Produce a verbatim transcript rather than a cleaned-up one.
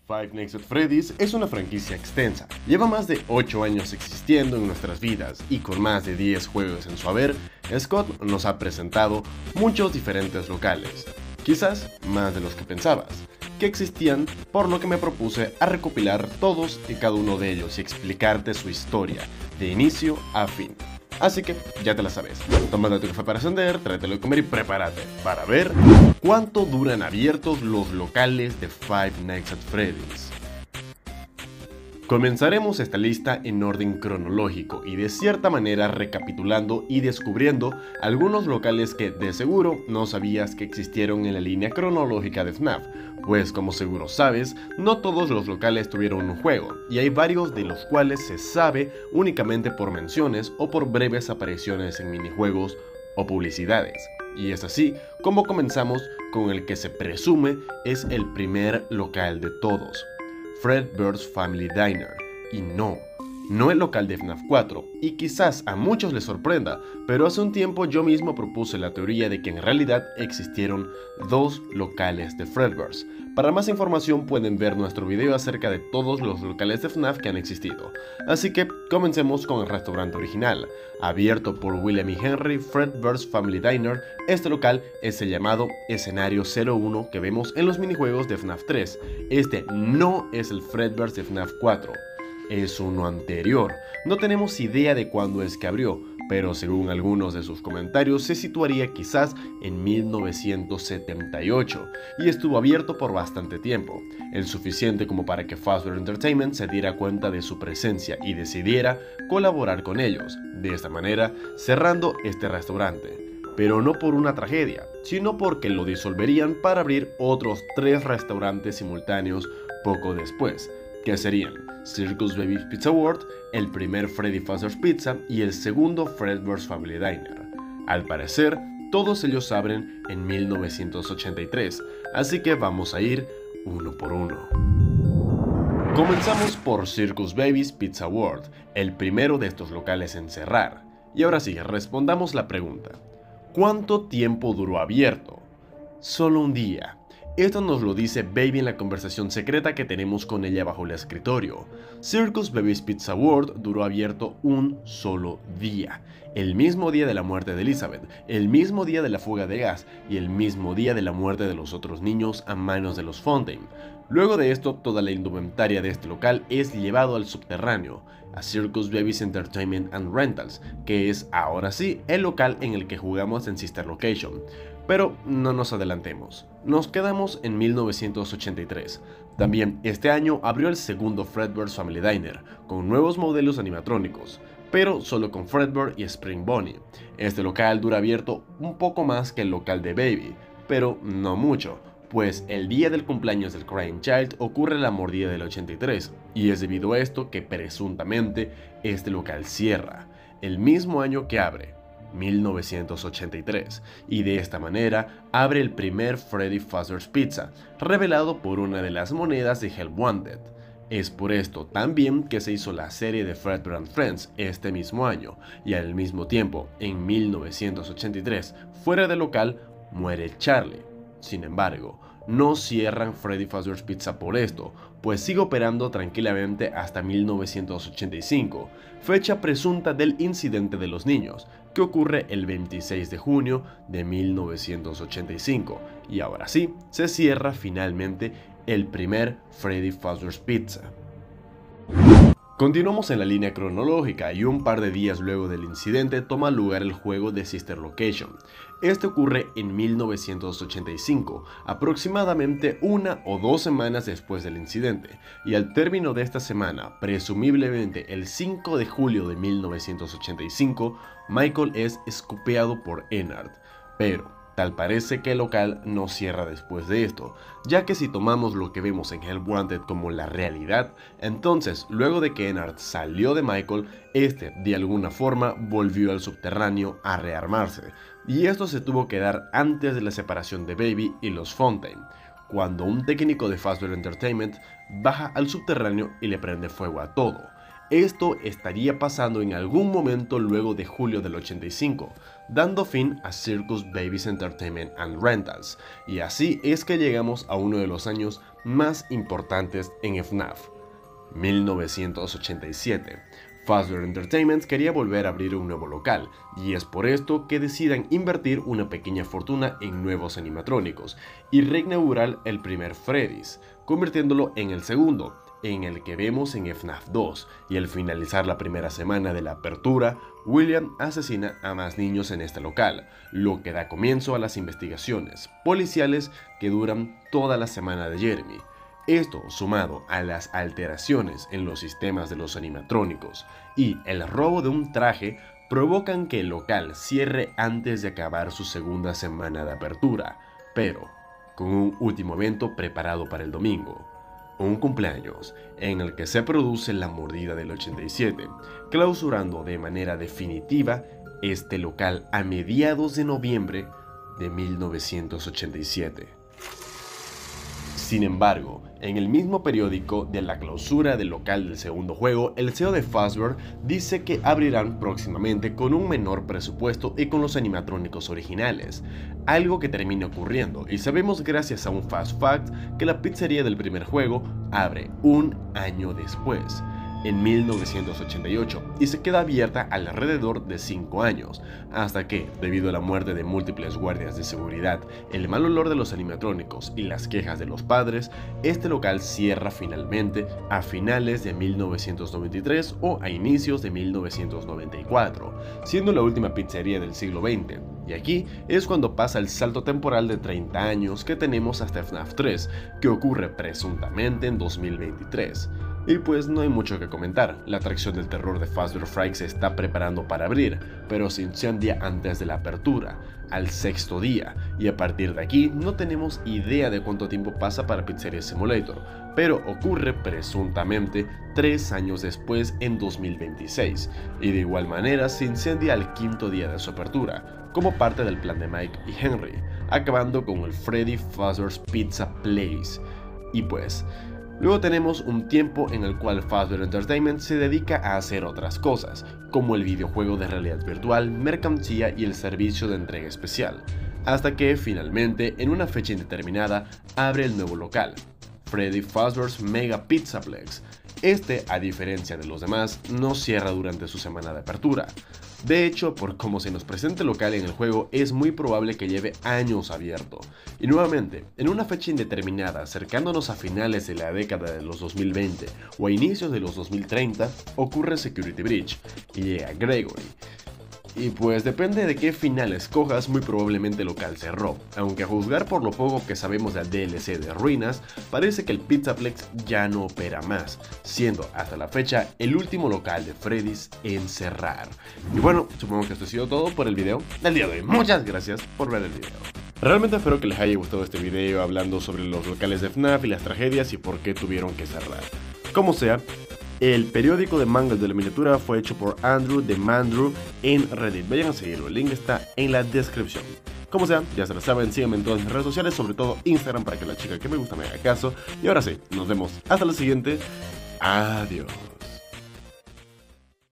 Five Nights at Freddy's es una franquicia extensa, lleva más de ocho años existiendo en nuestras vidas y con más de diez juegos en su haber, Scott nos ha presentado muchos diferentes locales, quizás más de los que pensabas, que existían, por lo que me propuse a recopilar todos y cada uno de ellos y explicarte su historia, de inicio a fin. Así que ya te la sabes, tómate tu café para ascender, tráetelo de comer y prepárate para ver cuánto duran abiertos los locales de Five Nights at Freddy's. Comenzaremos esta lista en orden cronológico y de cierta manera recapitulando y descubriendo algunos locales que de seguro no sabías que existieron en la línea cronológica de F NAF, pues como seguro sabes, no todos los locales tuvieron un juego, y hay varios de los cuales se sabe únicamente por menciones o por breves apariciones en minijuegos o publicidades. Y es así como comenzamos con el que se presume es el primer local de todos, Fredbear's Family Diner. Y no, no el local de F NAF cuatro, y quizás a muchos les sorprenda, pero hace un tiempo yo mismo propuse la teoría de que en realidad existieron dos locales de Fredbear's. Para más información pueden ver nuestro video acerca de todos los locales de F NAF que han existido. Así que comencemos con el restaurante original, abierto por William y Henry Fredbear's Family Diner. Este local es el llamado escenario cero uno que vemos en los minijuegos de F NAF tres. Este no es el Fredbear's de F NAF cuatro. Es uno anterior. No tenemos idea de cuándo es que abrió, pero según algunos de sus comentarios se situaría quizás en mil novecientos setenta y ocho y estuvo abierto por bastante tiempo, el suficiente como para que Fazbear Entertainment se diera cuenta de su presencia y decidiera colaborar con ellos, de esta manera cerrando este restaurante. Pero no por una tragedia, sino porque lo disolverían para abrir otros tres restaurantes simultáneos poco después, que serían Circus Baby's Pizza World, el primer Freddy Fazbear's Pizza y el segundo Fredbear's Family Diner. Al parecer, todos ellos abren en mil novecientos ochenta y tres, así que vamos a ir uno por uno. Comenzamos por Circus Baby's Pizza World, el primero de estos locales en cerrar. Y ahora sí, respondamos la pregunta: ¿cuánto tiempo duró abierto? Solo un día. Esto nos lo dice Baby en la conversación secreta que tenemos con ella bajo el escritorio. Circus Baby's Pizza World duró abierto un solo día, el mismo día de la muerte de Elizabeth, el mismo día de la fuga de gas y el mismo día de la muerte de los otros niños a manos de los Fontaine. Luego de esto, toda la indumentaria de este local es llevado al subterráneo, a Circus Baby's Entertainment and Rentals, que es ahora sí el local en el que jugamos en Sister Location. Pero no nos adelantemos, nos quedamos en mil novecientos ochenta y tres. También este año abrió el segundo Fredbear's Family Diner, con nuevos modelos animatrónicos, pero solo con Fredbear y Spring Bonnie. Este local dura abierto un poco más que el local de Baby, pero no mucho, pues el día del cumpleaños del Crying Child ocurre la mordida del ochenta y tres, y es debido a esto que presuntamente este local cierra, el mismo año que abre, mil novecientos ochenta y tres, y de esta manera abre el primer Freddy Fazbear's Pizza, revelado por una de las monedas de Help Wanted. Es por esto también que se hizo la serie de Fredbear and Friends este mismo año, y al mismo tiempo, en mil novecientos ochenta y tres, fuera del local, muere Charlie. Sin embargo, no cierran Freddy Fazbear's Pizza por esto, pues sigue operando tranquilamente hasta mil novecientos ochenta y cinco, fecha presunta del incidente de los niños, que ocurre el veintiséis de junio de mil novecientos ochenta y cinco, y ahora sí, se cierra finalmente el primer Freddy Fazbear's Pizza. Continuamos en la línea cronológica y un par de días luego del incidente toma lugar el juego de Sister Location. Este ocurre en mil novecientos ochenta y cinco, aproximadamente una o dos semanas después del incidente, y al término de esta semana, presumiblemente el cinco de julio de mil novecientos ochenta y cinco, Michael es escupeado por Ennard, pero tal parece que el local no cierra después de esto, ya que si tomamos lo que vemos en Help Wanted como la realidad, entonces luego de que Ennard salió de Michael, este de alguna forma volvió al subterráneo a rearmarse, y esto se tuvo que dar antes de la separación de Baby y los Fontaine, cuando un técnico de Fazbear Entertainment baja al subterráneo y le prende fuego a todo. Esto estaría pasando en algún momento luego de julio del ochenta y cinco, dando fin a Circus Baby's Entertainment and Rentals, y así es que llegamos a uno de los años más importantes en F NAF. mil novecientos ochenta y siete. Fazbear Entertainment quería volver a abrir un nuevo local, y es por esto que deciden invertir una pequeña fortuna en nuevos animatrónicos y reinaugurar el primer Freddy's, convirtiéndolo en el segundo, en el que vemos en F NAF dos, y al finalizar la primera semana de la apertura, William asesina a más niños en este local, lo que da comienzo a las investigaciones policiales que duran toda la semana de Jeremy. Esto, sumado a las alteraciones en los sistemas de los animatrónicos y el robo de un traje, provocan que el local cierre antes de acabar su segunda semana de apertura, pero con un último evento preparado para el domingo. Un cumpleaños en el que se produce la mordida del ochenta y siete, clausurando de manera definitiva este local a mediados de noviembre de mil novecientos ochenta y siete. Sin embargo, en el mismo periódico de la clausura del local del segundo juego, el C E O de Fazbear dice que abrirán próximamente con un menor presupuesto y con los animatrónicos originales, algo que termina ocurriendo, y sabemos gracias a un fast fact que la pizzería del primer juego abre un año después, en mil novecientos ochenta y ocho, y se queda abierta alrededor de cinco años, hasta que, debido a la muerte de múltiples guardias de seguridad, el mal olor de los animatrónicos y las quejas de los padres, este local cierra finalmente a finales de mil novecientos noventa y tres o a inicios de mil novecientos noventa y cuatro, siendo la última pizzería del siglo veinte. Y aquí es cuando pasa el salto temporal de treinta años que tenemos hasta F NAF tres, que ocurre presuntamente en dos mil veintitrés. Y pues no hay mucho que comentar, la atracción del terror de Fazbear Fright se está preparando para abrir, pero se incendia antes de la apertura, al sexto día, y a partir de aquí no tenemos idea de cuánto tiempo pasa para Pizzeria Simulator, pero ocurre presuntamente tres años después en dos mil veintiséis, y de igual manera se incendia al quinto día de su apertura, como parte del plan de Mike y Henry, acabando con el Freddy Fazbear's Pizza Place. Y pues, luego tenemos un tiempo en el cual Fazbear Entertainment se dedica a hacer otras cosas, como el videojuego de realidad virtual, mercancía y el servicio de entrega especial, hasta que finalmente, en una fecha indeterminada, abre el nuevo local, Freddy Fazbear's Mega Pizzaplex. Este, a diferencia de los demás, no cierra durante su semana de apertura. De hecho, por cómo se nos presenta el local en el juego, es muy probable que lleve años abierto. Y nuevamente, en una fecha indeterminada, acercándonos a finales de la década de los dos mil veinte o a inicios de los dos mil treinta, ocurre Security Breach y llega Gregory. Y pues depende de qué final escojas, muy probablemente el local cerró, aunque a juzgar por lo poco que sabemos del D L C de Ruinas, parece que el Pizzaplex ya no opera más, siendo hasta la fecha el último local de Freddy's en cerrar. Y bueno, supongo que esto ha sido todo por el video del día de hoy. Muchas gracias por ver el video. Realmente espero que les haya gustado este video hablando sobre los locales de F NAF y las tragedias y por qué tuvieron que cerrar. Como sea, el periódico de mangas de la miniatura fue hecho por Andrew de Mandrew en Reddit. Vayan a seguirlo, el link está en la descripción. Como sea, ya se lo saben, síganme en todas mis redes sociales, sobre todo Instagram, para que la chica que me gusta me haga caso. Y ahora sí, nos vemos hasta la siguiente. Adiós.